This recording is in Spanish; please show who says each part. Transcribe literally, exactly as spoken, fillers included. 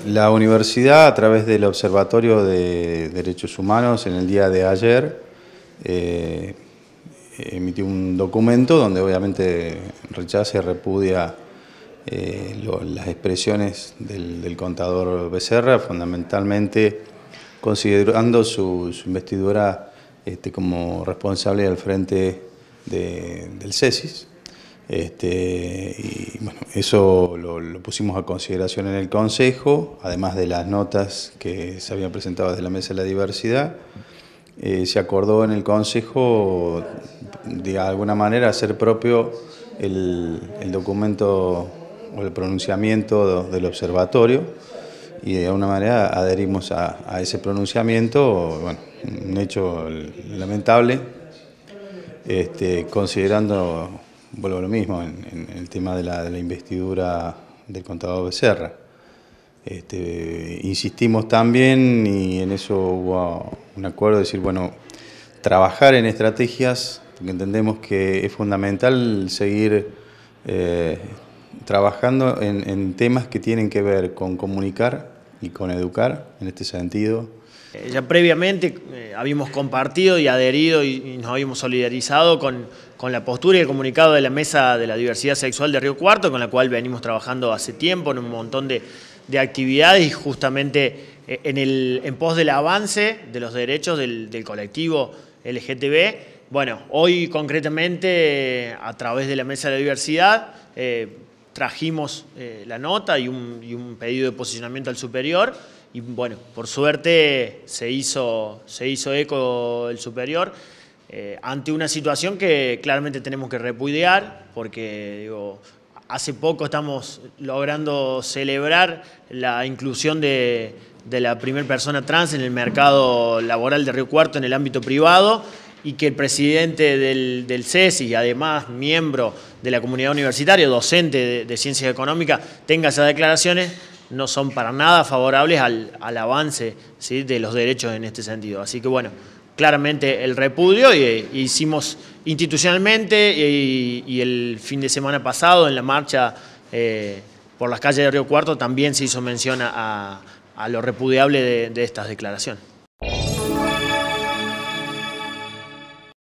Speaker 1: La universidad, a través del Observatorio de Derechos Humanos, en el día de ayer, eh, emitió un documento donde obviamente rechaza y repudia eh, lo, las expresiones del, del contador Becerra, fundamentalmente considerando su, su investidura este, como responsable al frente de, del CESIS. Este, y bueno, eso lo, lo pusimos a consideración en el Consejo, además de las notas que se habían presentado desde la Mesa de la Diversidad. Eh, se acordó en el Consejo, de alguna manera, hacer propio el, el documento o el pronunciamiento del observatorio, y de alguna manera adherimos a, a ese pronunciamiento, bueno, un hecho lamentable, este, considerando, vuelvo a lo mismo, en, en el tema de la, de la investidura del contador Becerra. Este, insistimos también, y en eso hubo un acuerdo, de decir, bueno, trabajar en estrategias, porque entendemos que es fundamental seguir eh, trabajando en, en temas que tienen que ver con comunicar y con educar, en este sentido.
Speaker 2: Ya previamente eh, habíamos compartido y adherido y, y nos habíamos solidarizado con, con la postura y el comunicado de la Mesa de la Diversidad Sexual de Río Cuarto, con la cual venimos trabajando hace tiempo en un montón de, de actividades, y justamente eh, en, el, en pos del avance de los derechos del, del colectivo L G T B. Bueno, hoy concretamente a través de la Mesa de la Diversidad eh, trajimos eh, la nota y un, y un pedido de posicionamiento al superior. Y bueno, por suerte se hizo, se hizo eco el superior eh, ante una situación que claramente tenemos que repudiar, porque digo, hace poco estamos logrando celebrar la inclusión de, de la primera persona trans en el mercado laboral de Río Cuarto en el ámbito privado, y que el presidente del, del CESIS y además miembro de la comunidad universitaria, docente de, de Ciencias Económicas, tenga esas declaraciones, no son para nada favorables al, al avance, ¿sí?, de los derechos en este sentido. Así que bueno, claramente el repudio, y, y hicimos institucionalmente y, y el fin de semana pasado en la marcha eh, por las calles de Río Cuarto también se hizo mención a, a lo repudiable de, de estas declaraciones.